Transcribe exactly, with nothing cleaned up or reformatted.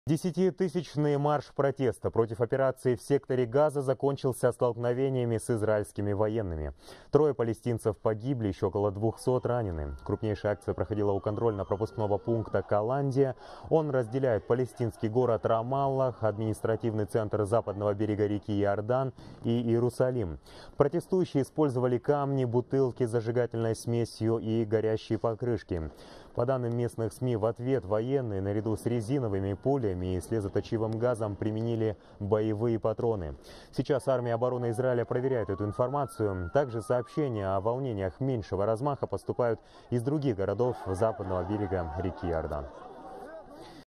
Десятитысячный марш протеста против операции в секторе Газа закончился столкновениями с израильскими военными. Трое палестинцев погибли, еще около двухсот ранены. Крупнейшая акция проходила у контрольно-пропускного пункта Каландия. Он разделяет палестинский город Рамаллах, административный центр западного берега реки Иордан и Иерусалим. Протестующие использовали камни, бутылки с зажигательной смесью и горящие покрышки. По данным местных СМИ, в ответ военные наряду с резиновыми пулями и слезоточивым газом применили боевые патроны. Сейчас армия обороны Израиля проверяет эту информацию. Также сообщения о волнениях меньшего размаха поступают из других городов западного берега реки Иордан.